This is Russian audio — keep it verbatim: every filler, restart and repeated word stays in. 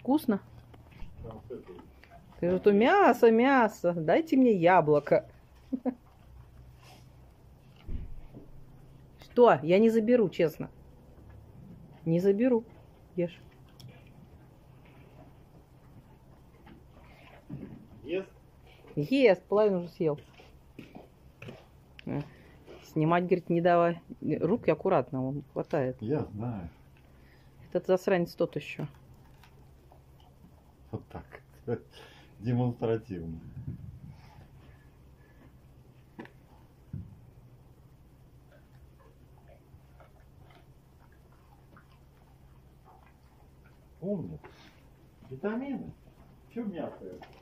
вкусно. Ты что, мясо, мясо. Дайте мне яблоко. Что? Я не заберу, честно. Не заберу. Ешь. Ест? Ест, половину уже съел. Снимать, говорит, не давай. Руки аккуратно, он хватает. Я знаю. Этот засранец тот еще. Вот так. Демонстративно. Умница. Витамины? Чего мясо?